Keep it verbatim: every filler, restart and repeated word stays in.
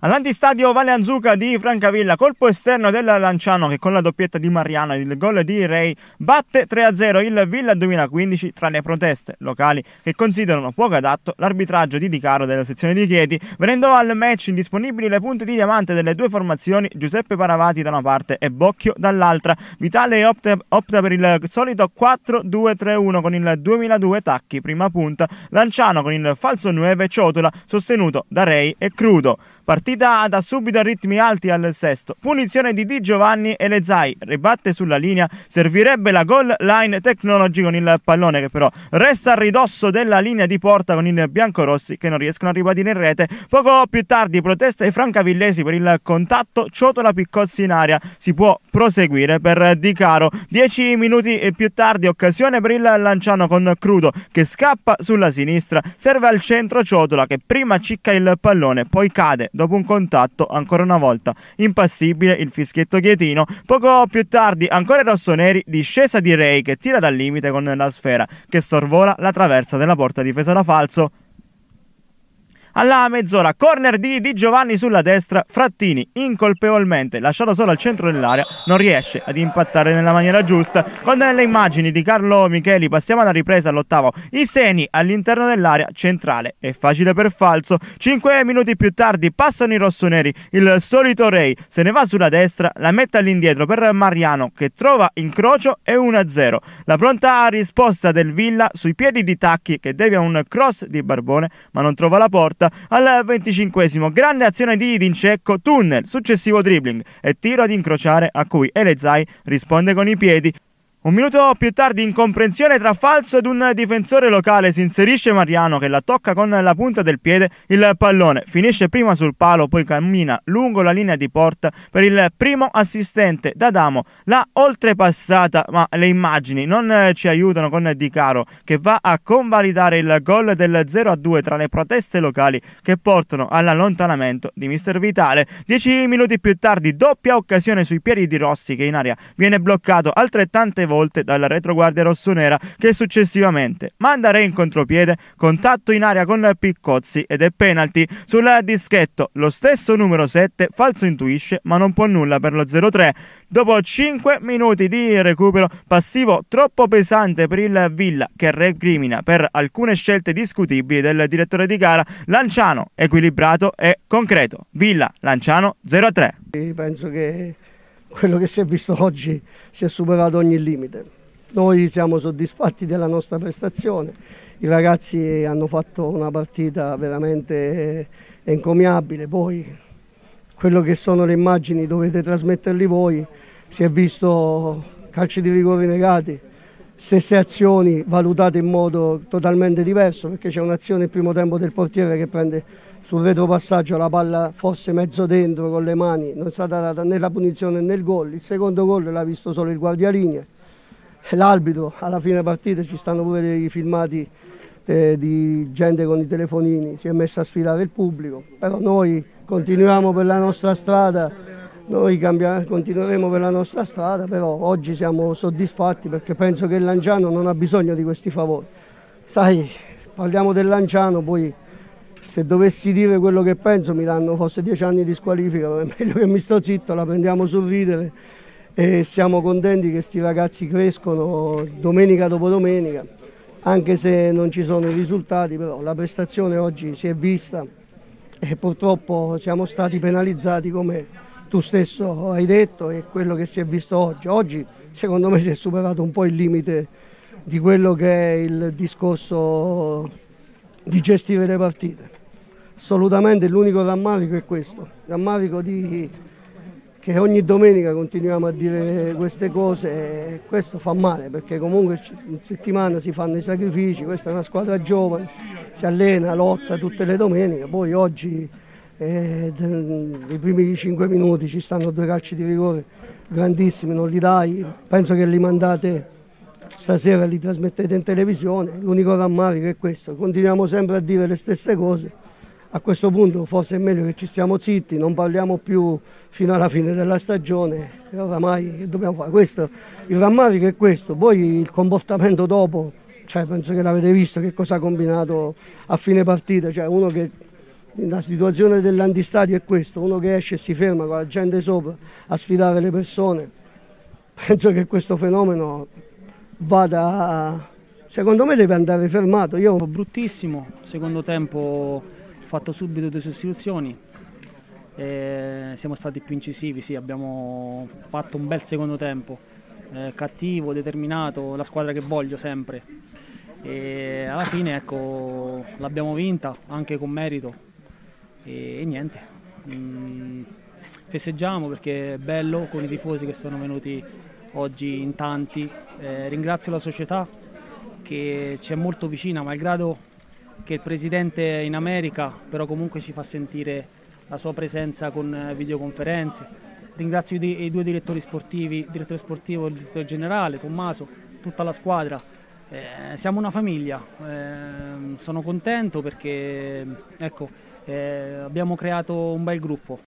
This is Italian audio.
All'antistadio Valle Anzuca di Francavilla, colpo esterno del Lanciano che con la doppietta di Mariano e il gol di Rei batte tre a zero il Villa duemilaquindici tra le proteste locali che considerano poco adatto l'arbitraggio di Di Caro della sezione di Chieti, venendo al match indisponibili le punte di diamante delle due formazioni, Giuseppe Paravati da una parte e Bocchio dall'altra. Vitale opta, opta per il solito quattro due tre uno con il duemiladue Tacchi prima punta, Lanciano con il falso nove Ciotola sostenuto da Rei e Crudo. Partita da subito a ritmi alti al sesto, punizione di Di Giovanni e Lezai ribatte sulla linea, servirebbe la goal line technology con il pallone che però resta a ridosso della linea di porta con i biancorossi che non riescono a ribadire in rete. Poco più tardi proteste ai francavillesi per il contatto Ciotola Piccozzi in aria, si può proseguire per Di Caro. Dieci minuti più tardi occasione per il Lanciano con Crudo che scappa sulla sinistra, serve al centro Ciotola che prima cicca il pallone poi cade dopo un contatto ancora una volta impassibile il fischietto chietino. Poco più tardi ancora i rossoneri, discesa di Rei che tira dal limite con la sfera che sorvola la traversa della porta difesa da falso. Alla mezz'ora, corner di Di Giovanni sulla destra, Frattini incolpevolmente lasciato solo al centro dell'area non riesce ad impattare nella maniera giusta. Con le immagini di Carlo Micheli passiamo alla ripresa all'ottavo, i seni all'interno dell'area centrale, è facile per falso. Cinque minuti più tardi passano i rossoneri, il solito Rei se ne va sulla destra, la mette all'indietro per Mariano che trova incrocio e uno a zero. La pronta risposta del Villa sui piedi di Tacchi che devia un cross di Barbone ma non trova la porta. Al venticinquesimo, grande azione di Dincecco, tunnel, successivo dribbling e tiro ad incrociare a cui Elezai risponde con i piedi. Un minuto più tardi incomprensione tra falso ed un difensore locale, si inserisce Mariano che la tocca con la punta del piede, il pallone finisce prima sul palo poi cammina lungo la linea di porta per il primo assistente D'Adamo, l'ha oltrepassata ma le immagini non ci aiutano con Di Caro che va a convalidare il gol del zero a due tra le proteste locali che portano all'allontanamento di mister Vitale. Dieci minuti più tardi doppia occasione sui piedi di Rossi che in aria viene bloccato altrettante volte dalla retroguardia rossonera che successivamente manda Re in contropiede, contatto in aria con Piccozzi ed è penalty. Sul dischetto lo stesso numero sette, falso intuisce ma non può nulla per lo zero tre. Dopo cinque minuti di recupero, passivo troppo pesante per il Villa che recrimina per alcune scelte discutibili del direttore di gara, Lanciano equilibrato e concreto. Villa Lanciano zero a tre. Penso che quello che si è visto oggi si è superato ogni limite. Noi siamo soddisfatti della nostra prestazione, i ragazzi hanno fatto una partita veramente encomiabile, poi quello che sono le immagini dovete trasmetterli voi, si è visto calci di rigore negati, stesse azioni valutate in modo totalmente diverso perché c'è un'azione il primo tempo del portiere che prende sul retropassaggio la palla fosse mezzo dentro con le mani, non è stata data né la punizione né il gol, il secondo gol l'ha visto solo il guardialinea, l'arbitro alla fine partita ci stanno pure i filmati eh, di gente con i telefonini, si è messa a sfidare il pubblico, però noi continuiamo per la nostra strada, noi cambia, continueremo per la nostra strada, però oggi siamo soddisfatti perché penso che il Lanciano non ha bisogno di questi favori. Sai, parliamo del Lanciano, poi se dovessi dire quello che penso mi danno forse dieci anni di squalifica, è meglio che mi sto zitto, la prendiamo sul ridere e siamo contenti che questi ragazzi crescono domenica dopo domenica, anche se non ci sono i risultati, però la prestazione oggi si è vista e purtroppo siamo stati penalizzati come tu stesso hai detto e quello che si è visto oggi. Oggi secondo me si è superato un po' il limite di quello che è il discorso di gestire le partite. Assolutamente l'unico rammarico è questo, il rammarico di che ogni domenica continuiamo a dire queste cose e questo fa male perché comunque in settimana si fanno i sacrifici, questa è una squadra giovane, si allena, lotta tutte le domeniche, poi oggi eh, nei primi cinque minuti ci stanno due calci di rigore grandissimi, non li dai, penso che li mandate stasera, li trasmettete in televisione, l'unico rammarico è questo, continuiamo sempre a dire le stesse cose. A questo punto forse è meglio che ci stiamo zitti, non parliamo più fino alla fine della stagione, e oramai che dobbiamo fare? Questo, il rammarico è questo, poi il comportamento dopo, cioè penso che l'avete visto che cosa ha combinato a fine partita, cioè uno che La situazione dell'antistadio è questa, uno che esce e si ferma con la gente sopra a sfidare le persone. Penso che questo fenomeno vada, secondo me deve andare fermato. Io... Bruttissimo, secondo tempo ho fatto subito due sostituzioni, e siamo stati più incisivi, sì, abbiamo fatto un bel secondo tempo, eh, cattivo, determinato, la squadra che voglio sempre. E alla fine ecco, l'abbiamo vinta anche con merito e, e niente, mm, festeggiamo perché è bello con i tifosi che sono venuti oggi in tanti, eh, ringrazio la società che ci è molto vicina, malgrado che il presidente è in America, però comunque ci fa sentire la sua presenza con videoconferenze. Ringrazio i, i due direttori sportivi, il direttore sportivo e il direttore generale, Tommaso, tutta la squadra. Eh, siamo una famiglia, eh, sono contento perché ecco, eh, abbiamo creato un bel gruppo.